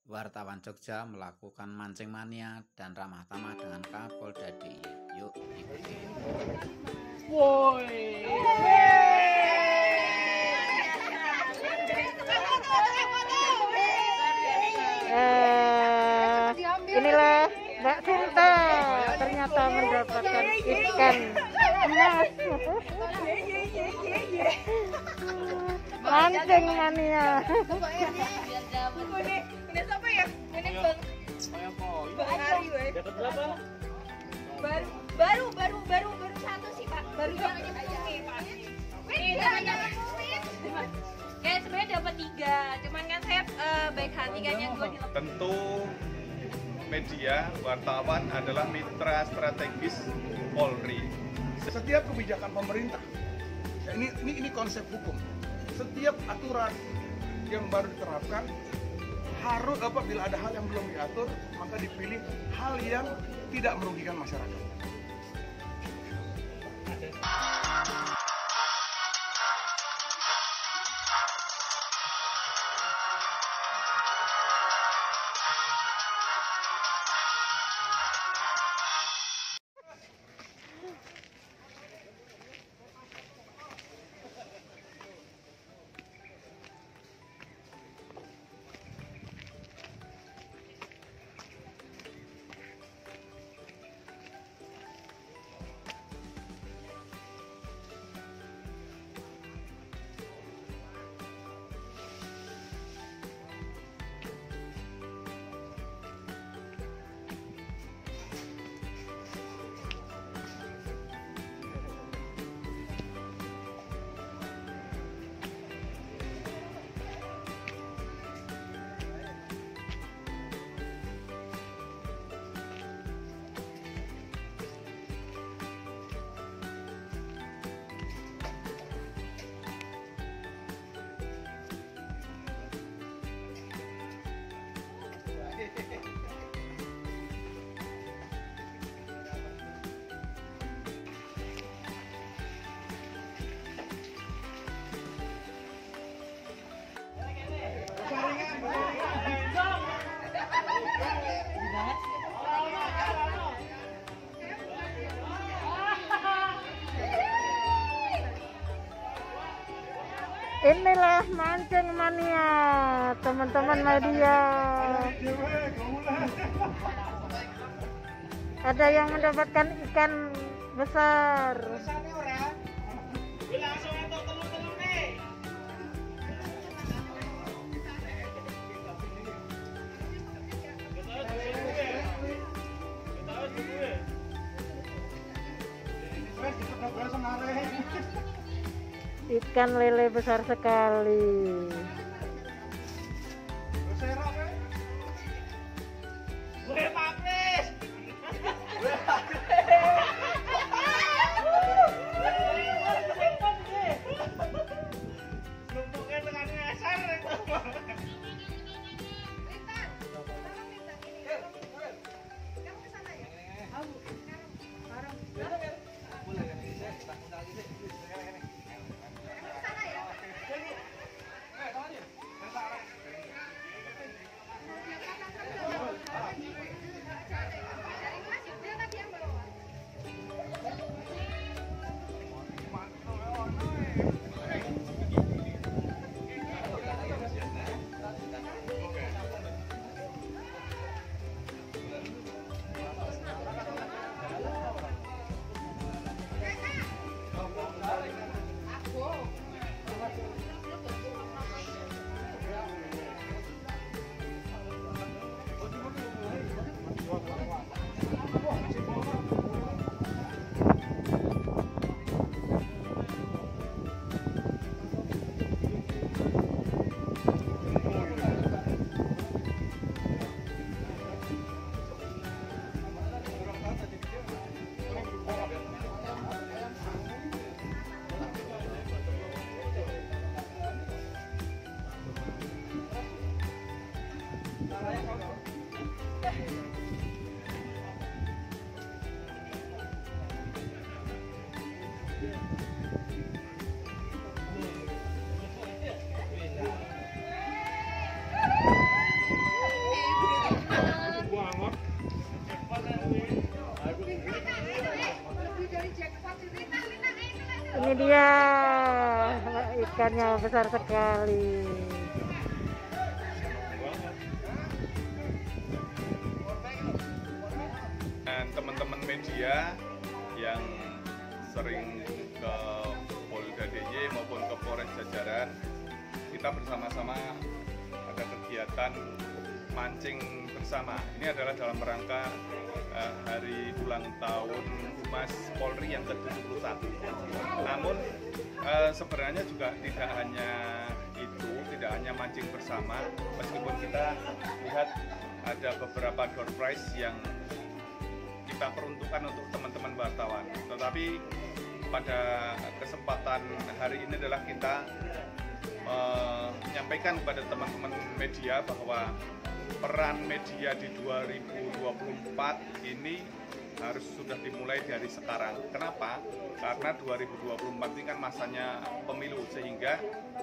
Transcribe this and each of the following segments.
Wartawan Jogja melakukan mancing mania dan ramah tamah dengan Kapolda DIY. Yuk ikuti. Woi. Inilah Mbak Sinta ternyata mendapatkan ikan emas. Mancing mania. Ini siapa ya? Ini Bang Ari weh. Baru satu sih Pak. Baru jangan nih Pak. Jangan ngomongin. Kayak sebenarnya dapat 3, cuman kan saya baik hati kan yang 2 dilepas. Tentu media, wartawan adalah mitra strategis Polri. Setiap kebijakan pemerintah, ya ini konsep hukum. Setiap aturan yang baru diterapkan harus apabila ada hal yang belum diatur, maka dipilih hal yang tidak merugikan masyarakat. Inilah mancing mania teman-teman media. Ada yang mendapatkan ikan besar. Ikan lele besar sekali. Iya, ikannya besar sekali. Dan teman-teman media yang sering ke Polda DIY maupun ke Polres jajaran, kita bersama-sama ada kegiatan mancing bersama. Ini adalah dalam rangka hari ulang tahun Humas Polri yang ke-71. Namun sebenarnya juga tidak hanya itu, tidak hanya mancing bersama, meskipun kita lihat ada beberapa door prize yang kita peruntukkan untuk teman-teman wartawan. Tetapi pada kesempatan hari ini adalah kita menyampaikan kepada teman-teman media bahwa peran media di 2024 ini harus sudah dimulai dari sekarang. Kenapa? Karena 2024 ini kan masanya pemilu, sehingga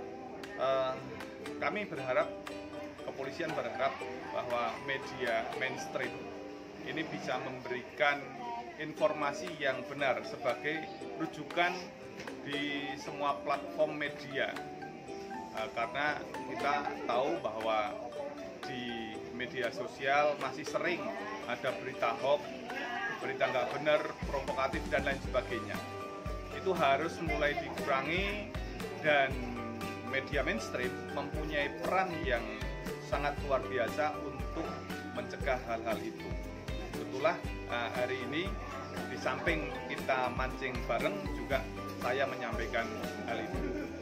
kami berharap, kepolisian berharap bahwa media mainstream ini bisa memberikan informasi yang benar sebagai rujukan di semua platform media. Karena kita tahu bahwa di media sosial masih sering ada berita hoax, berita nggak benar, provokatif dan lain sebagainya. Itu harus mulai dikurangi, dan media mainstream mempunyai peran yang sangat luar biasa untuk mencegah hal-hal itu. Itulah hari ini di samping kita mancing bareng juga saya menyampaikan hal itu.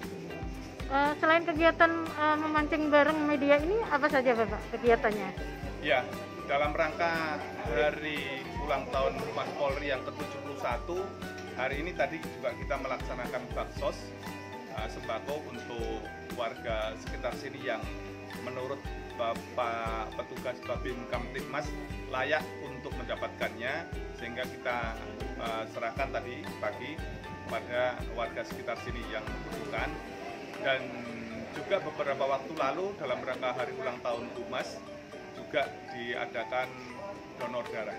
Selain kegiatan memancing bareng media ini, apa saja Bapak kegiatannya? Ya, dalam rangka hari ulang tahun Humas Polri yang ke-71, hari ini tadi juga kita melaksanakan baksos sembako untuk warga sekitar sini yang menurut Bapak Petugas Babin Kamtibmas layak untuk mendapatkannya, sehingga kita serahkan tadi pagi kepada warga sekitar sini yang membutuhkan. Dan juga beberapa waktu lalu dalam rangka hari ulang tahun Humas juga diadakan donor darah.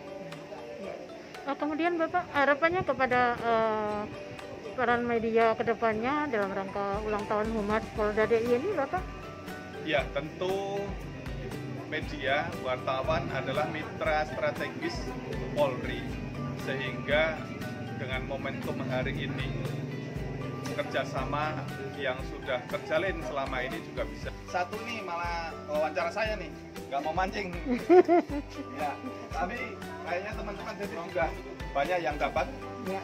Kemudian Bapak harapannya kepada peran media kedepannya dalam rangka ulang tahun Humas Polda DIY ini Bapak? Ya, tentu media, wartawan adalah mitra strategis Polri, sehingga dengan momentum hari ini kerjasama yang sudah terjalin selama ini juga bisa. Satu nih malah wawancara saya nih, nggak mau mancing. Ya, tapi kayaknya teman-teman jadi juga banyak yang dapat. Ya.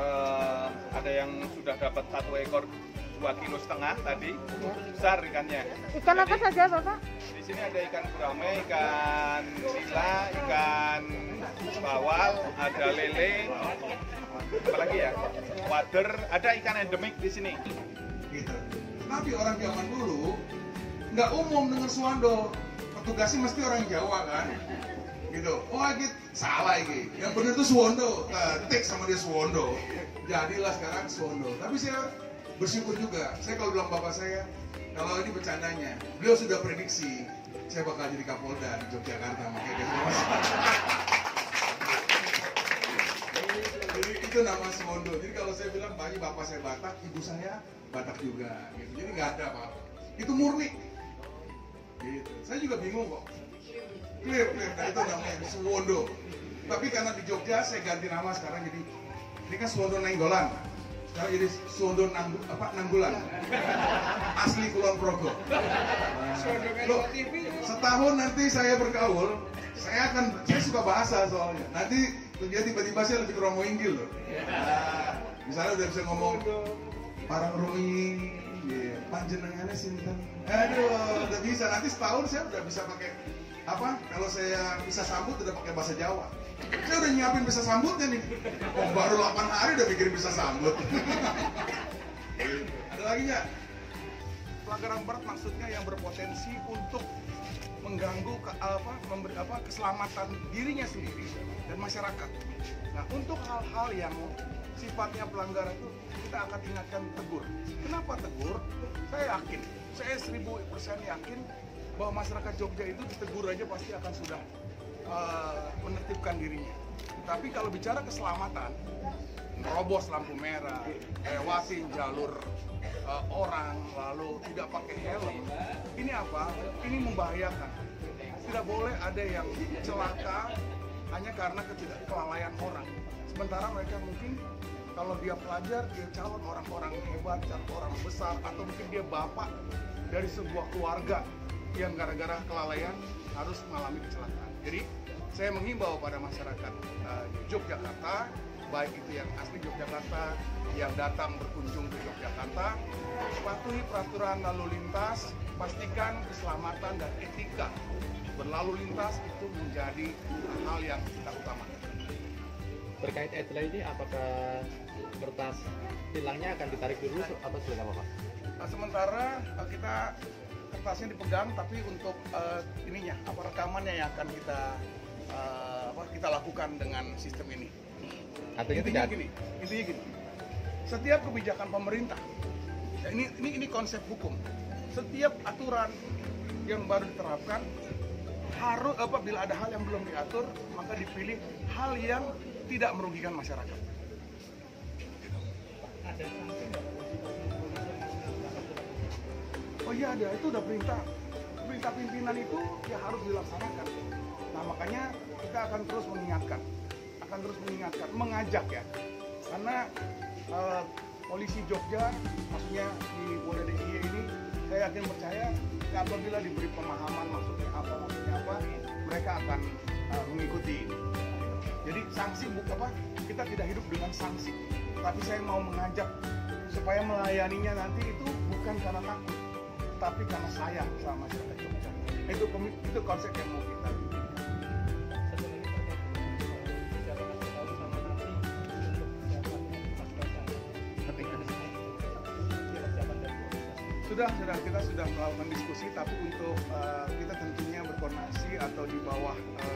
Ada yang sudah dapat 1 ekor 2,5 kilo tadi, Ya. besar ikannya. Ikan apa saja Bapak? Di sini ada ikan gurame, ikan nila, ikan bawal, ada lele, apalagi ya, wader, ada ikan endemik di sini. Gitu. Tapi orang zaman dulu nggak umum dengan Suwondo, petugasnya mesti orang Jawa kan, gitu. Oh gitu, salah ini. Yang benar itu Suwondo, ketik sama dia Suwondo. Jadilah sekarang Suwondo. Tapi saya bersyukur juga. Saya kalau bilang bapak saya, kalau ini bercandanya, beliau sudah prediksi saya bakal jadi Kapolda di Yogyakarta, makanya dia jadi itu nama Suwondo. Jadi kalau saya bilang bapak saya Batak, ibu saya Batak juga, gitu. Jadi nggak ada apa-apa. Itu murni. Gitu. Saya juga bingung kok. Clear. Nah, itu namanya Suwondo. Tapi karena di Jogja saya ganti nama sekarang jadi ini kan Suwondo Nainggolan. Sekarang jadi Suwondo Nanggulan. Asli Kulon Progo. Loh, setahun nanti saya bergaul, saya suka bahasa soalnya. Nanti dia tiba-tiba saya lebih ke Romo Inggil loh. Nah, misalnya udah bisa ngomong parang Rumi, panjenengannya sinten. Aduh, udah bisa. Nanti setahun saya udah bisa pakai apa? Kalau saya bisa sambut udah pakai bahasa Jawa. Saya udah nyiapin bisa sambutnya nih. Oh, baru 8 hari udah mikirin bisa sambut. Ada lagi nggak? Pelanggaran berat maksudnya yang berpotensi untuk mengganggu keselamatan dirinya sendiri dan masyarakat. Nah, untuk hal-hal yang sifatnya pelanggaran itu kita akan ingatkan tegur. Kenapa tegur? Saya yakin, saya 1000% yakin bahwa masyarakat Jogja itu ditegur aja pasti akan sudah menertibkan dirinya. Tapi kalau bicara keselamatan, nerobos lampu merah, lewatin jalur orang, lalu tidak pakai helm, ini apa? Ini membahayakan. Tidak boleh ada yang celaka hanya karena kelalaian orang. Sementara mereka mungkin kalau dia pelajar, dia calon orang-orang hebat, calon orang besar, atau mungkin dia bapak dari sebuah keluarga yang gara-gara kelalaian harus mengalami kecelakaan. Jadi saya menghimbau pada masyarakat Yogyakarta, baik itu yang asli Yogyakarta, yang datang berkunjung ke Yogyakarta, patuhi peraturan lalu lintas, pastikan keselamatan dan etika berlalu lintas itu menjadi hal yang kita utamakan. Terkait etle ini, apakah kertas tilangnya akan ditarik dulu atau seperti apa, Pak? Sementara kita kertasnya dipegang, tapi untuk ininya, rekamannya yang akan kita lakukan dengan sistem ini. Artinya intinya gini, setiap kebijakan pemerintah, ya ini konsep hukum. Setiap aturan yang baru diterapkan harus bila ada hal yang belum diatur, maka dipilih hal yang tidak merugikan masyarakat. Oh iya ada, itu udah perintah pimpinan itu ya harus dilaksanakan. Nah makanya kita akan terus mengingatkan, mengajak ya, karena polisi Jogja, maksudnya di Polda DIY ini, saya yakin percaya apabila diberi pemahaman maksudnya apa, mereka akan mengikuti. Jadi sanksi kita tidak hidup dengan sanksi, tapi saya mau mengajak supaya melayaninya nanti itu bukan karena takut, tapi karena sayang sama masyarakat Jogja. Itu konsep yang mau kita bikin. Kita sudah melakukan diskusi, tapi untuk kita tentunya berkoordinasi atau di bawah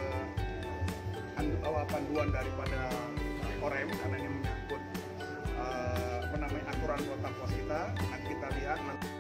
panduan daripada Korem, karena ini menyangkut aturan protokol kita. Nanti kita lihat